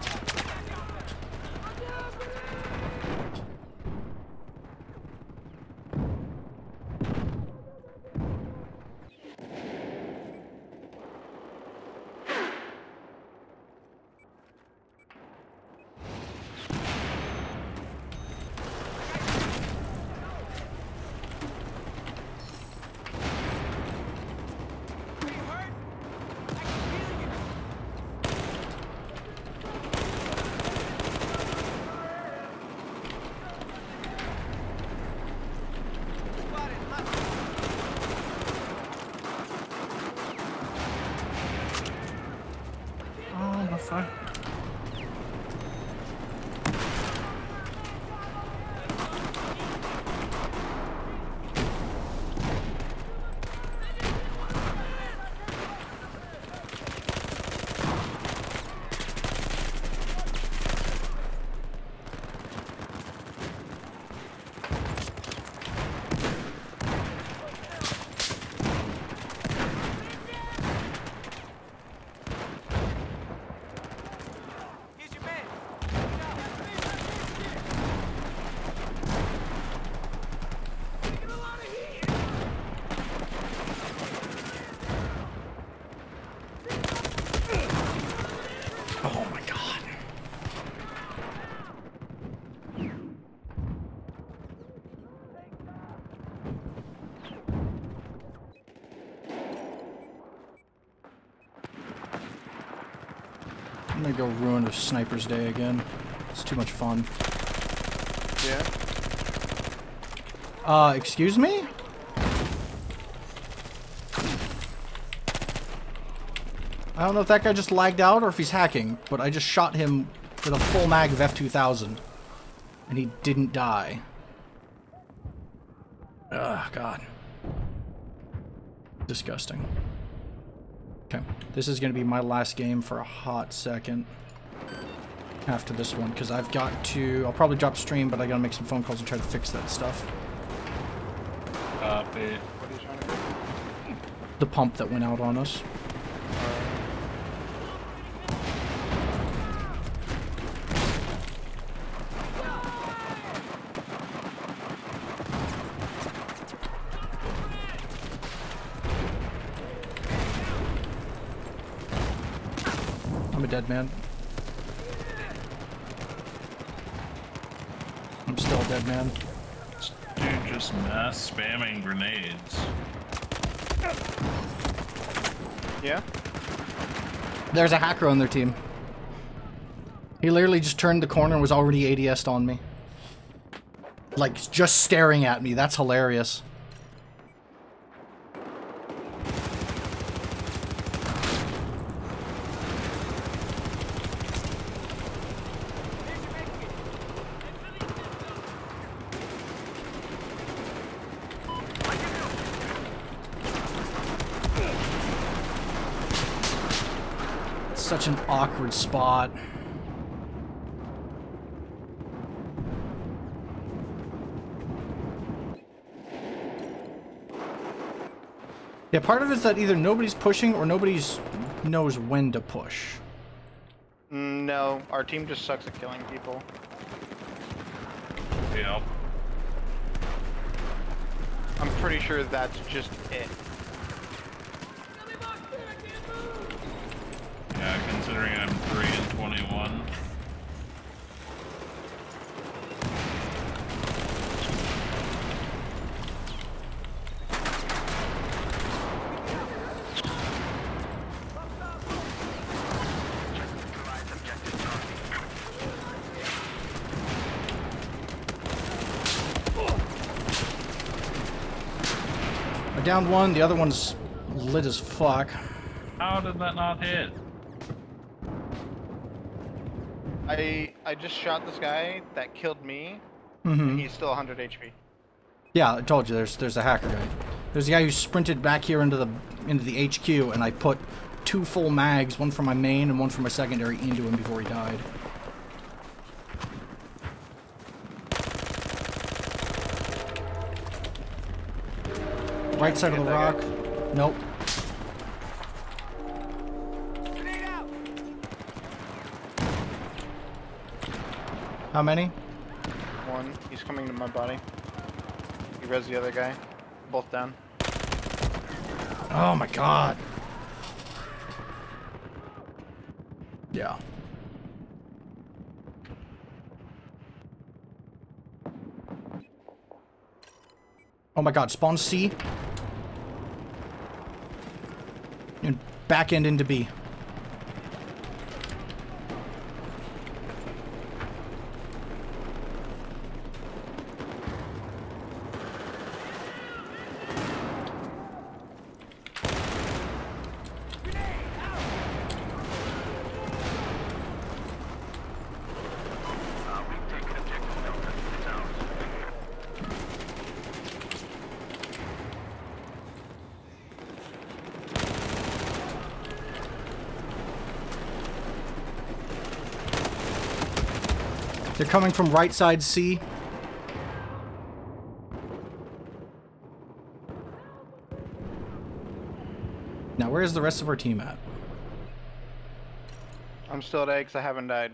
Oh, the fuck? Here's your man. Oh my god. I'm gonna go ruin a sniper's day again. It's too much fun. Yeah. Uh, excuse me? I don't know if that guy just lagged out or if he's hacking, but I just shot him with a full mag of F two thousand. And he didn't die. Ugh, God. Disgusting. Okay, this is going to be my last game for a hot second. After this one, because I've got to... I'll probably drop stream, but I gotta make some phone calls and try to fix that stuff. Copy. What are you trying to do? The pump that went out on us. I'm a dead man. I'm still a dead man. Dude, just mass spamming grenades. Yeah? There's a hacker on their team. He literally just turned the corner and was already A D S'd on me. Like, just staring at me. That's hilarious. Such an awkward spot. Yeah, part of it is that either nobody's pushing or nobody's knows when to push. Mm, no, our team just sucks at killing people. Yep. I'm pretty sure that's just it. Yeah, considering I'm three and twenty-one. I downed one, the other one's lit as fuck. How did that not hit? I I just shot this guy that killed me, Mm-hmm. and he's still one hundred H P. Yeah, I told you there's there's a hacker guy. There's a guy who sprinted back here into the into the H Q, and I put two full mags, one for my main and one for my secondary, into him before he died. Right side of the rock. Nope. Grenade out! How many? One. He's coming to my body. He res the other guy. Both down. Oh my god. Yeah. Oh my god, spawn C. And back end into B. They're coming from right side C. Now, where's the rest of our team at? I'm still at A because I haven't died.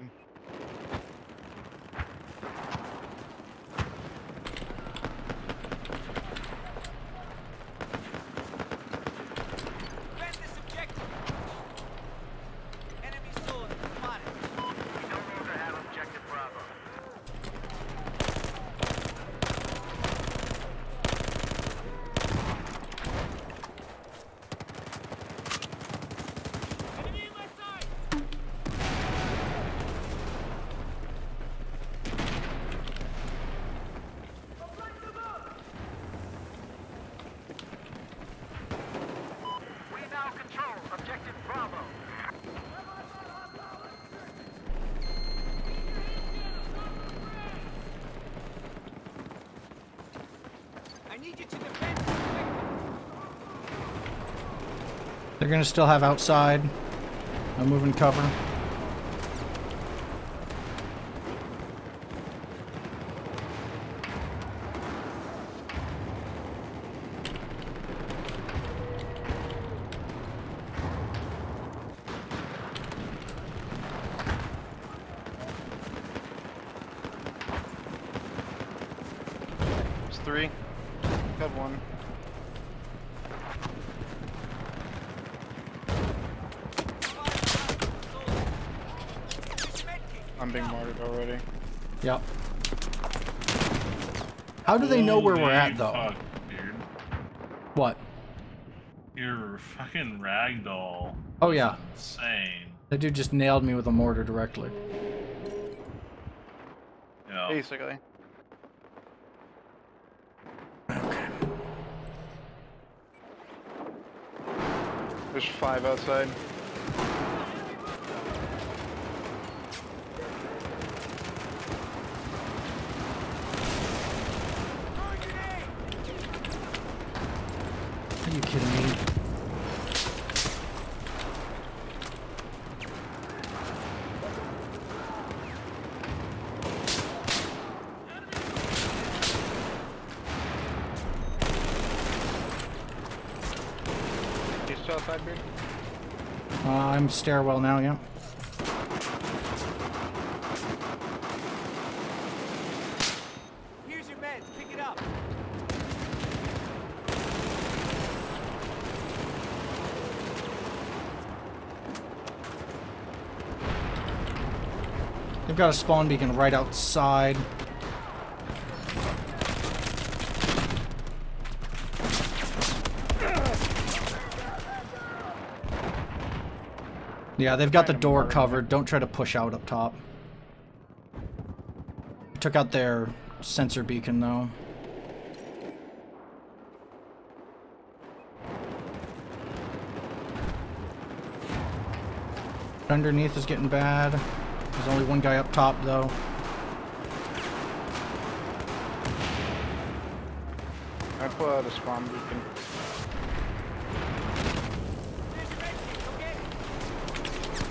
Defend this objective! Enemy soldier spotted. We no longer have objective Bravo. Enemy in my sight! We now control objective Bravo. I need you to defend this objective. They're gonna still have outside. I'm moving cover. It's three. Got one. I'm being martyred already. Yep. How do they know where we're at, Holy though? Fuck, dude. What? Your fucking ragdoll. Oh, yeah. Insane. That dude just nailed me with a mortar directly. Yeah. Basically. Okay. There's five outside. Are you kidding me? He's still outside, dude. Uh, I'm stairwell now, yeah. Here's your meds. Pick it up. They've got a spawn beacon right outside. Yeah, they've got the door covered. Don't try to push out up top. Took out their sensor beacon, though. Underneath is getting bad. There's only one guy up top, though. I pull out a spawn beacon. Here's your med kit. Go get it.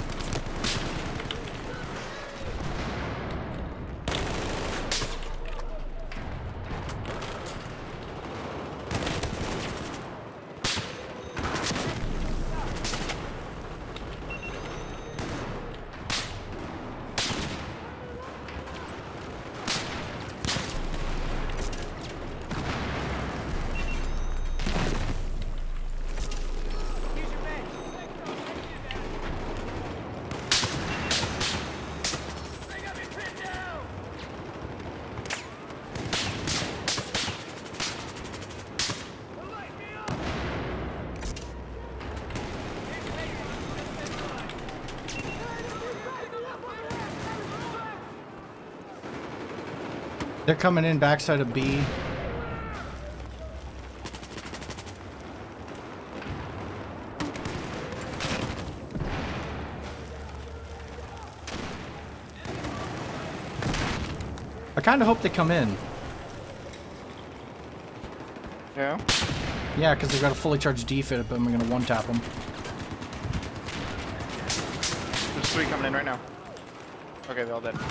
They're coming in backside of B. I kind of hope they come in. Yeah? Yeah, because they've got a fully charged defib, but I'm going to one-tap them. There's three coming in right now. Okay, they're all dead.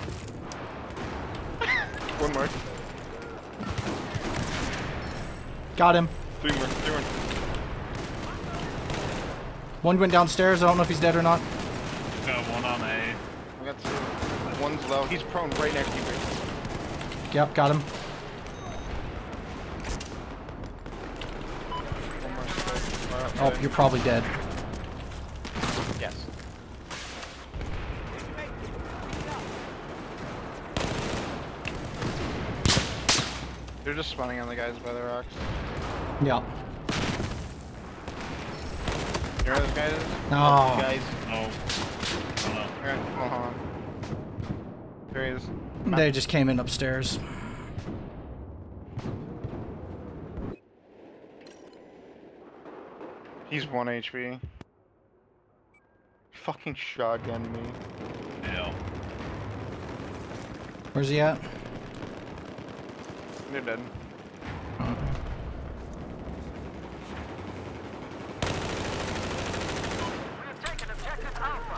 One more. Got him. Three more. Three more. One went downstairs. I don't know if he's dead or not. Got one on A. I got two. One's low. He's prone right next to you. Yep, got him. One more. Far Oh, outside. you're probably dead. Yes. They're just spawning on the guys by the rocks. Yeah. You know where those guys? Oh. Guys. No. Oh, no. Alright, hold on. There he is. They just came in upstairs. He's one H P. Fucking shotgun me. Yeah. Where's he at? They're dead. Okay. We have taken objective Alpha.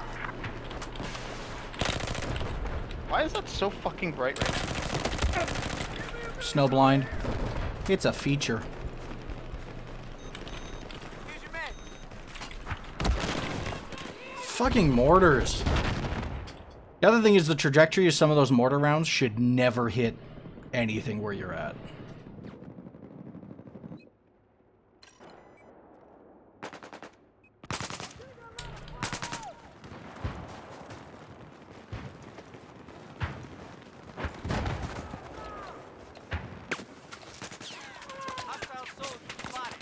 Why is that so fucking bright right now? Snowblind. It's a feature. Here's your man. Fucking mortars. The other thing is the trajectory of some of those mortar rounds should never hit anything where you're at. Hostile soldier spotted.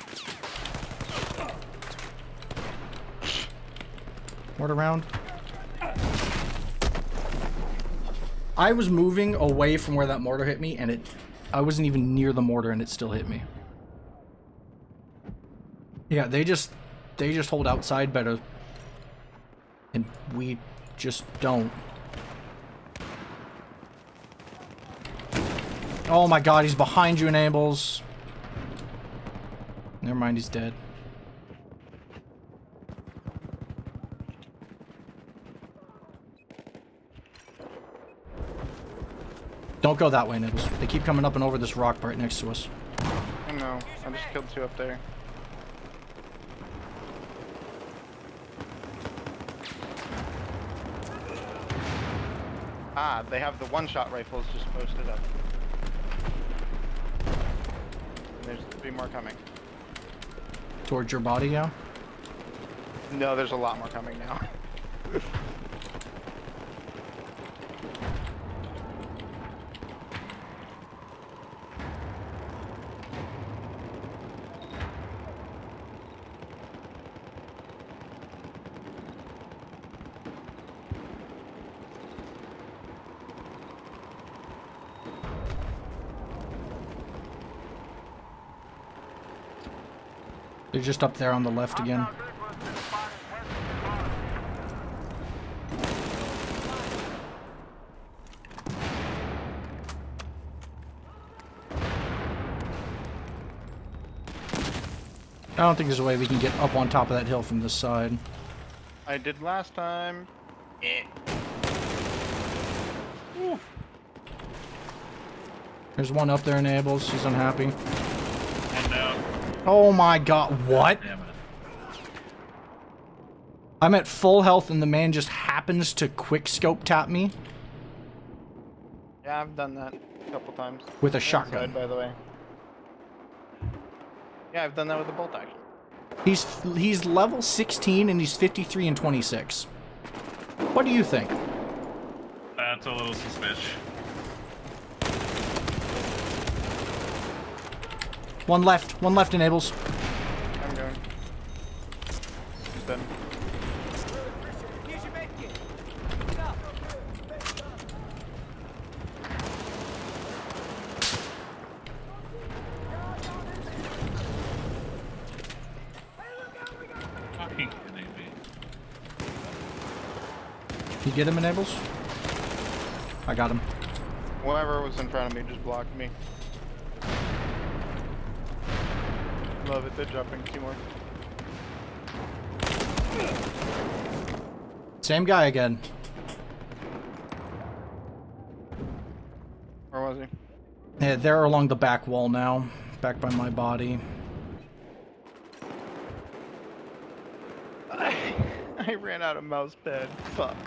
Mortar round. I was moving away from where that mortar hit me, and it... I wasn't even near the mortar, and it still hit me. Yeah, they just... They just hold outside better. And we just don't. Oh my god, he's behind you, Enables. Never mind, he's dead. Don't go that way, Nibbles. They keep coming up and over this rock right next to us. I know. I just killed two up there. Ah, they have the one-shot rifles just posted up. And there's three more coming. Towards your body, yeah? No, there's a lot more coming now. They're just up there on the left again. Hostile grid was been spotted west of I don't think there's a way we can get up on top of that hill from this side. I did last time. Eh. There's one up there, Enables. He's unhappy. One down. Oh my god, what? Damn it. I'm at full health and the man just happens to quick scope tap me Yeah, I've done that a couple times. with a Inside, shotgun. by the way. Yeah, I've done that with the bolt action. He's he's level sixteen and he's fifty-three and twenty-six. What do you think? That's a little suspicious. One left. One left, Enables. I'm going. He's done. Here's your med kit. Pick it up. You get him, Enables? I got him. Whoever was in front of me just blocked me. Love it, they're dropping teamwork. Same guy again. Where was he? Yeah, they're along the back wall now. Back by my body. I, I ran out of mouse pad. Fuck.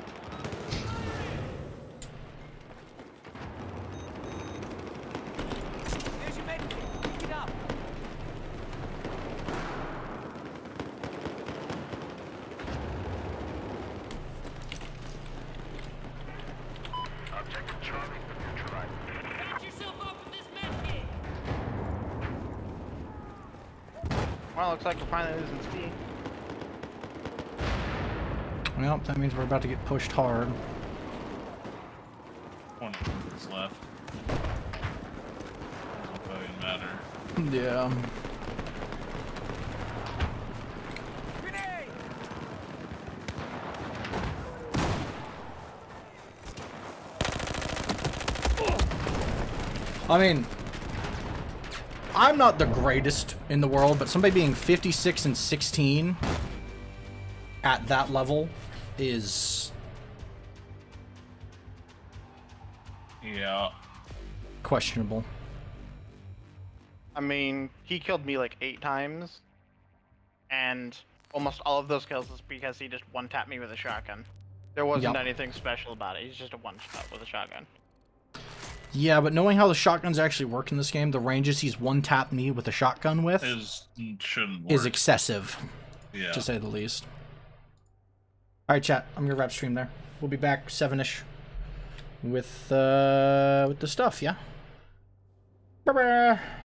There's your medic. Pick it up. Objective Charlie neutralized. Patch yourself up with this medkit. Well, looks like we're finally losing speed. Well, that means we're about to get pushed hard. One is left. Doesn't fucking matter. Yeah. Grenade! I mean, I'm not the greatest in the world, but somebody being fifty-six and sixteen at that level is Yeah. questionable. I mean, he killed me like eight times, and almost all of those kills is because he just one-tapped me with a shotgun. There wasn't Yep. anything special about it. He's just a one-shot with a shotgun. Yeah, but knowing how the shotguns actually work in this game, the ranges he's one-tapped me with a shotgun with Is shouldn't work. is excessive, yeah. to say the least. Alright, chat. I'm gonna wrap stream there. We'll be back seven-ish with, uh, with the stuff, yeah? Bye-bye!